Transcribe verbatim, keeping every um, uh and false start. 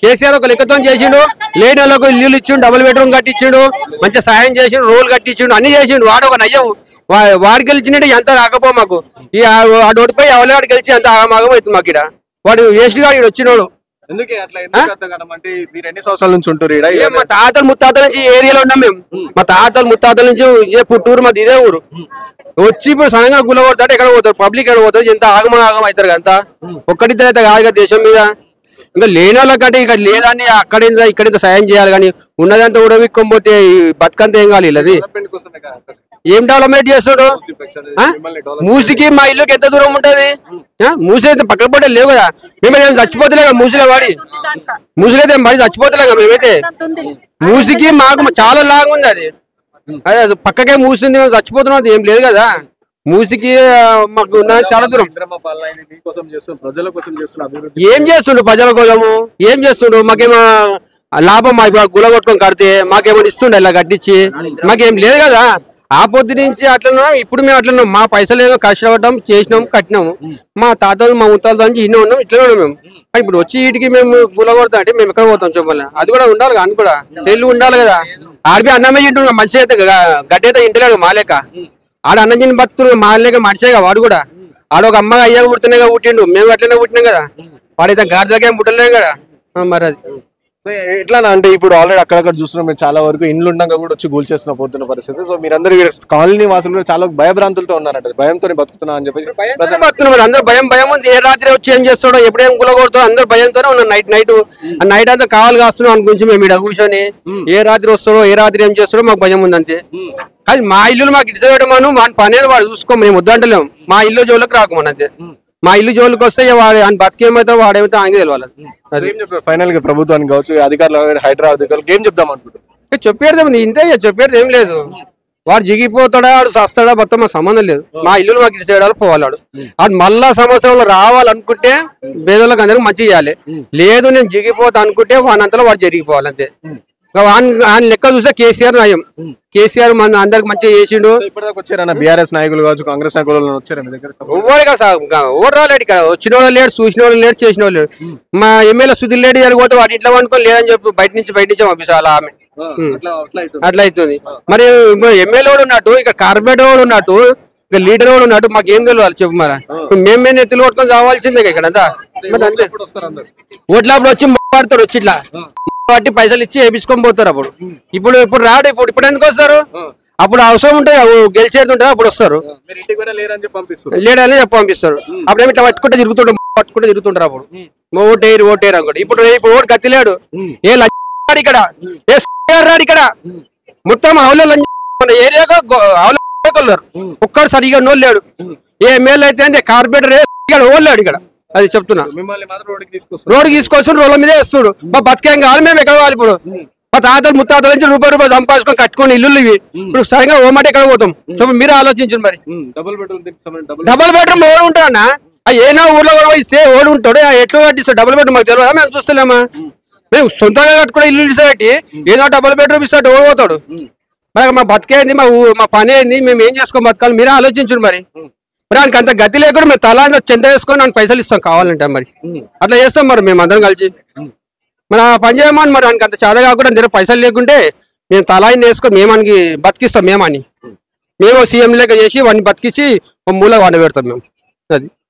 కేసీఆర్ ఒక లెక్కతో చేసిండు, లేని వాళ్ళకు ఇల్లు ఇచ్చిండు, డబుల్ బెడ్రూమ్ కట్టించిండు, మంచిగా సాయం చేసిండు, రోడ్లు కట్టించిండు, అన్ని చేసిండు. వాడు ఒక నయ్యం, వాడు గెలిచినట్టు ఎంత రాకపో మాకు ఈ ఆ డోటిపై ఎవరి గెలిచి అంత ఆగమాగం అవుతుంది మాకు. ఇక్కడ వాడు వేస్ట్ గా ఇక్కడ వచ్చినోడు. మా తాతలు ముత్తాతల నుంచి ఏరియాలో ఉన్నాం మేము. మా తాతలు ముత్తాతల నుంచి ఏ పుట్టూరు మాది ఇదే ఊరు. వచ్చి ఇప్పుడు సడన్గా గుల్ల కొడతాడు, ఎక్కడ పోతారు, పబ్లిక్ ఎక్కడ పోతుంది, ఎంత ఆగమ ఆగం అవుతారు అంతా. ఒక్కడిద్దరు అయితే కాదు కదా దేశం మీద. ఇంకా లేని వాళ్ళకంటే ఇక లేదని అక్కడింత ఇక్కడింత సాయం చేయాలి, కానీ ఉన్నదంతా కూడా విక్కొనిపోతే బతుకంతా ఏం కావాలి. అది ఏం డెవలప్మెంట్ చేస్తాడు? మూసికి మా ఇల్లుకి ఎంత దూరం ఉంటది? మూసి అయితే పక్కన పడే లేవు కదా. మేమైతే చచ్చిపోతలే కదా మూసిలో వాడి, మూసిలో అయితే మరి చచ్చిపోతలే కదా మేమైతే. మూసికి మాకు చాలా లాంగ్ ఉంది అది, అదే పక్కకే మూసింది, మేము చచ్చిపోతున్నాం, ఏం లేదు కదా. మూసికి మాకు చాలా దూరం. ఏం చేస్తుండ్రు ప్రజల కోసము? ఏం చేస్తుండ్రు? మాకేమో లాభం గుల కొట్టుకొని కడితే మాకేమో ఇస్తుండే ఇలా కట్టించి, మాకేం లేదు కదా. ఆ పొద్దు నుంచి అట్లా ఇప్పుడు మేము అట్లా మా పైసలు ఏదో కష్టపడ్డాం, చేసినాం, కట్టినాము. మా తాతలు మా ముత్తాలతో నుంచి ఇన్ని ఉన్నాం, ఇట్లనే ఉన్నాం మేము. ఇప్పుడు వచ్చి వీటికి మేము గుల కొడతాం అంటే మేము ఎక్కడ పోతాం చెప్పాలి. అది కూడా ఉండాలి, అని కూడా తెలివి ఉండాలి కదా. ఆడిపి అన్నమే తింటున్నాం, మంచి అయితే గడ్డి అయితే ఇంటలేడు మాలేక. ఆడ అన్నం తిని బతుకుతున్నాడు, మాలేక మనిషేగా వాడు కూడా. ఆడ ఒక అమ్మగా అయ్యాక పుట్టినగా పుట్టిండు, మేము అట్లనే పుట్టినాం కదా. వాడైతే గాడిదలకి ఏం పుట్టలేదు కదా. మరి అది ఎట్లా అంటే ఇప్పుడు ఆల్రెడీ అక్కడక్కడ చూస్తున్నాం మీరు, చాలా వరకు ఇండ్లు ఉండగా కూడా వచ్చి గూల్ చేస్తున్న పోతున్న పరిస్థితి. సో మీరందరూ కాలనీ వాసులు కూడా చాలా భయభ్రాంతులతో ఉన్నారంట, భయంతో బతుకుతున్నా అని చెప్పి బతుకుతున్నారు. అందరూ భయం భయం ఉంది. ఏ రాత్రి వచ్చి ఏం చేస్తాడో, ఎప్పుడేం గుల కొడతాడో అందరూ భయంతోనే ఉన్నాం. నైట్ నైట్ నైట్ అంతా కావాలి కాస్తున్నాం అని గురించి మేము ఇక్కడ కూర్చొని ఏ రాత్రి వస్తాడో, ఏ రాత్రి ఏం చేస్తాడో మాకు భయం ఉంది అంతే. కానీ మా ఇల్లు మాకు ఇడిచిపెట్టమను, వాడి పని అనేది వాడు చూసుకో, మేము వద్దంటలేము. మా ఇల్లు జోలికి రాకమని అంతే. మా ఇల్లు జోలికి వస్తే వాడు ఆయన బతికేమైతే వాడేమైతే ఆయనకి తెలియాలి. ఫైనల్ గా ప్రభుత్వానికి కావచ్చు, అధికారులు, హైదరాబాద్ అధికారులు ఏం చెప్దాం అనుకుంటున్నారు? చెప్పేది ఇంతే, చెప్పేది ఏం లేదు. వాడు జిగిపోతాడా, వాడు సస్తాడా, మొత్తం మా సంబంధం లేదు. మా ఇల్లు మాకు ఇటు చేయడాలి పోవాడు. వాడు మళ్ళా సంవత్సరంలో రావాలనుకుంటే పేదలకు అందరికి మంచి చేయాలి. లేదు నేను జిగిపోతా అనుకుంటే వానంతలో వాడు జరిగిపోవాలి అంతే. ఆయన లెక్క చూస్తే కేసీఆర్ నయం. కేసీఆర్ మన అందరికి మంచిగా చేసిండు. బీఆర్ఎస్ నాయకులు కావచ్చు, కాంగ్రెస్ నాయకులు వచ్చారు ఎవరుగా ఎవరు రాలేడు ఇక్కడ. వచ్చిన వాళ్ళు లేడు, చూసిన వాళ్ళు లేడు, చేసిన వాళ్ళు లేడు. మా ఎమ్మెల్యే సుధీర్ లేడు జరిగిపోతే వాడి ఇంట్లో వండుకొని లేదని చెప్పి బయట నుంచి బయట నుంచి పంపించాలి ఆమె. అట్లా అవుతుంది. మరి ఎమ్మెల్యే కూడా ఉన్నట్టు, ఇక్కడ కార్పొరేటర్ కూడా ఉన్నట్టు, ఇక లీడర్ కూడా ఉన్నట్టు మాకు ఏం తెలియాలి చెప్పు. మరి మేము మేము ఎత్తులు కొట్టుకొని కావాల్సిందే ఇక్కడ అంతా. మరి అంతే ఓట్లప్పుడు వచ్చి మాట్లాడతాడు, వచ్చి ఇట్లా వాటి పైసలు ఇచ్చి వేపించుకొని పోతారు. అప్పుడు ఇప్పుడు ఇప్పుడు రాడు. ఇప్పుడు ఇప్పుడు ఎందుకు వస్తారు? అప్పుడు అవసరం ఉంటే గెలిచేది ఉంటుంది, అప్పుడు వస్తారు. లేడని చెప్పి పంపిస్తారు. అప్పుడు ఏమి ఇట్లా పట్టుకుంటే తిరుగుతుంటారు, పట్టుకుంటే తిరుగుతుంటారు. అప్పుడు ఓటేరు ఓటేరు అనుకోండి. ఇప్పుడు ఇప్పుడు ఓటు కత్తి లేడు. ఏ లంచాడు ఇక్కడ, ఏ రాడు ఇక్కడ. మొత్తం ఆవులే లంచ ఏరియాగా ఆవులు ఒక్కడు సరిగా నోళ్ళు లేడు. ఏ ఎమ్మెల్యే అయితే కార్పొరేటర్ ఓళ్ళాడు ఇక్కడ. అది చెప్తున్నా. రోడ్డు తీసుకొచ్చి రోడ్ల మీదే వేస్తుడు. మా బతికేం కావాలి, మేము ఎక్కడ కావాలి. ఇప్పుడు మా తాతలు ముత్తాతల నుంచి రూపాయి రూపాయలు సంపాదించుకొని కట్టుకుని ఇల్లు ఇవి. ఇప్పుడు సరిగా ఓ మాట ఎక్కడ పోతాం చెప్పి మీరే ఆలోచించండి. మరి డబుల్ బెడ్రూమ్ ఓడు ఉంటాడన్నా, ఏనా ఊర్లో కూడా ఇస్తే ఓడు ఉంటాడు. ఎట్లా కట్టిస్తాడు డబుల్ బెడ్రూమ్? మాకు తెలియదా? మేము చూస్తలేమా? మేము సొంతంగా కట్టుకునే ఇల్లు ఇస్తాటి ఏదో డబుల్ బెడ్రూమ్ ఇస్తాడు ఓడి పోతాడు. మరి మా బతికేంది, మా మా పని ఏంది, మేము ఏం చేసుకోవాలి బతకాలి మీరే ఆలోచించండి. మరి మరి ఆయనకి అంత గతి లేకుండా మేము తలా చెంత వేసుకొని ఆయన పైసలు ఇస్తాం కావాలంటే. మరి అట్లా చేస్తాం మరి మేము అందరం కలిసి. మరి ఆ పని చేయమని మరి ఆయనకి అంత చాద కాకుండా దగ్గర పైసలు లేకుంటే మేము తలాయిని వేసుకొని మేము ఆయనకి బతికిస్తాం. మేమని మేము సీఎం లెక్క చేసి వాడిని బతికించి మూల వాడి పెడతాం మేము. అది